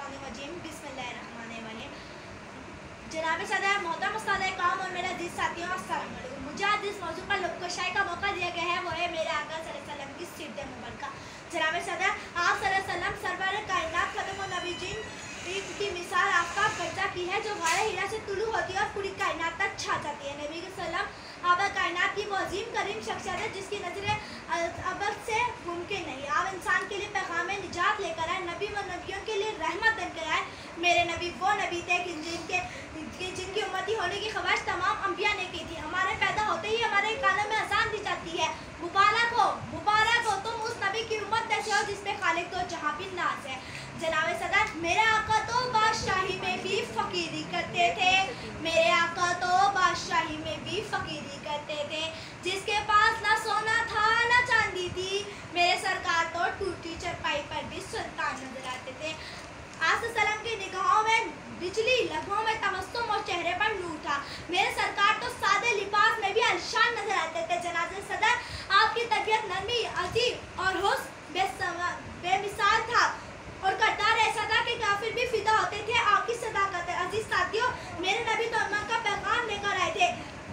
मिनश्शैतानिर्रजीम बिस्मिल्लाहिर्रहमानिर्रहीम। जनाब सदर, मोहतरम उस्ताद काम और मेरे अजीज साथियों, अस्सलाम वालेकुम। मुझे आज जिस मौजू पर लुत्फ़ का मौका दिया गया है वो है मेरे आका सल्लल्लाहु अलैहि वसल्लम की सिरत मुबारका। जनाब सदर, आप सल्लल्लाहु अलैहि वसल्लम सरवर कायनात ख़ातमुन नबीय्यीन की मिसाल आफ्ताब कर्जा की है जो गारे हीरा से तुलू होती है और पूरी कायनात तक छा जाती है। नबी सल्लम आबा कायनात की वो अजीम करीम शख्सियत है जिसकी नजरें अबद से मुमकिन नहीं। आप इंसान के लिए पैगाम निजात लेकर आए, नबी व नबियों के लिए रहमत बनकर आए। मेरे नबी वो नबी थे जिनकी उम्मती होने की ख्वाहिश तमाम अंबिया ने की थी। हमारे पैदा होते ही हमारे कानों में अज़ान दी जाती है, मुबारक हो तुम उस नबी की उम्मत जैसे हो जिसपे खालिक तो जहाँ भी नाज है। जनाब सदर, मेरे आका तो बादशाही में भी फकीरी करते थे, मेरे आका तो बादशाही में भी फकीरी करते थे। जिसके पास ना सोना था ना चांदी थी, मेरे सरकार तो टूटी चरपाई पर भी सुल्तान नजर आते थे। आसलम की निगाहों में बिजली, लबों में तबस्सुम और चेहरे पर नूर था। मेरे सरकार तो सादे लिबास में भी आलिशान नजर आते थे। जनाब सदर, आपकी तबीयत नरमी, अजीब और हुस्न बेमिसाल था और करदार ऐसा था कि काफिर भी फिदा होते थे आपकी सदाकत। अजीज साथियों, मेरे नबी तो अम्मा का पैगाम लेकर आए थे,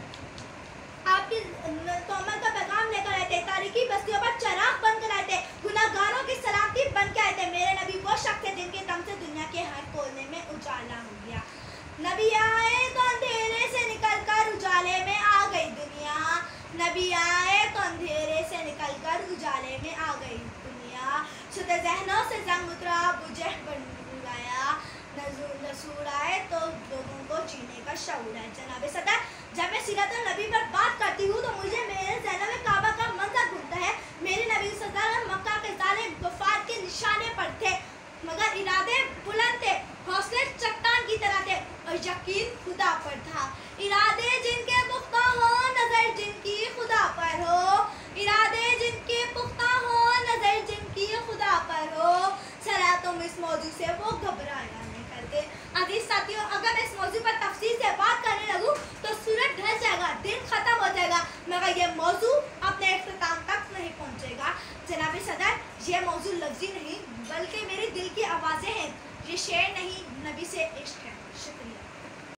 आपकी तोमर का पैगाम लेकर आए थे, तारीकी बस्तियों पर चराग बनकर आए थे, गुनाहगारों की सलामती बन के आए थे। मेरे नबी वो शख्स थे जिनके दम से दुनिया के हर कोने में उजाला हो गया। नबी आए तो अंधेरे से निकलकर उजाले में आ गई दुनिया, नबी आए तो अंधेरे से निकलकर उजाले में आ गई दुनिया। शुद्ध ज़हनों से जंग उतरा, बुझे बन आया, नसूर आए तो लोगों को जीने का शऊर है। जनाब सदर, जब मैं सीरत नबी पर बात करती हूँ तो मुझे मेरे ज़हन में काबा का मंजर घूमता है। मेरे नबी सल्लल्लाहु अलैहि वसल्लम मक्का के जालिम कुफार के निशाने पर थे, मगर इरादे बुलंद थे, हौसले चट्टान की तरह थे और यकीन खुदा पर था। इरादे जिनके पुख्ता हो, नजर जिनकी खुदा पर हो, इरादे जिनके पुख्ता हो, नजर जिनकी खुदा पर हो, चला तुम इस मौजू से वो घबराया नहीं करते। अजीज साथियों, अगर मैं इस मौजू पर तफसील से बात करने लगूँ तो सूरज ढल जाएगा, दिन खत्म हो जाएगा, मगर ये मौजू अपने इख्तिताम तक नहीं पहुँचेगा। जनाब सदर, ये मौजू लफ्जी नहीं बल्कि मेरे दिल की आवाज़ें हैं, ये शेर नहीं नबी से इश्क है। शुक्रिया।